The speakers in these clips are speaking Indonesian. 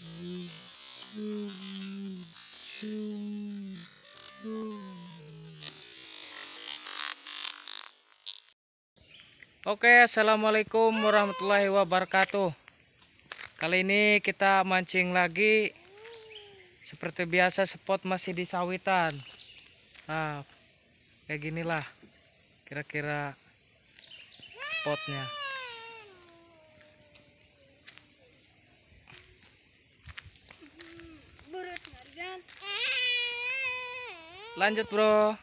Oke, assalamualaikum warahmatullahi wabarakatuh. Kali ini kita mancing lagi. Seperti biasa, spot masih di sawitan. Nah, kayak ginilah kira-kira spotnya. Lanjut, bro.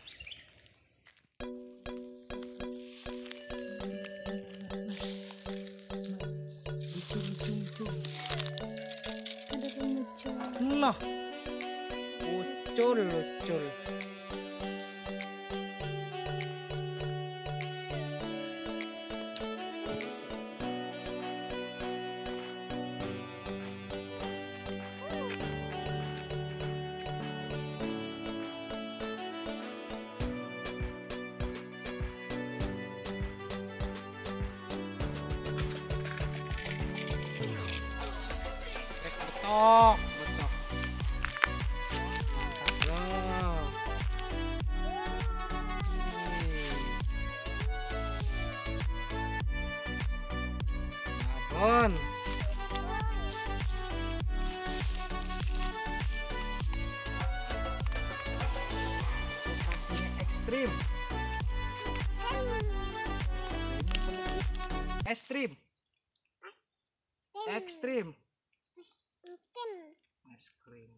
Nah, ucul. Betok. Babon. Lokasinya ekstrim. Ekstrim. Es krim.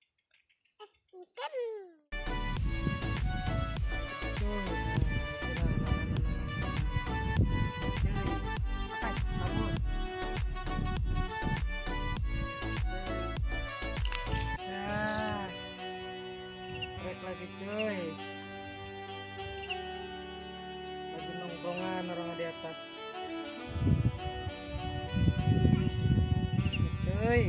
Strike lagi cuy. Lagi nongkrongan orang di atas. Cuy.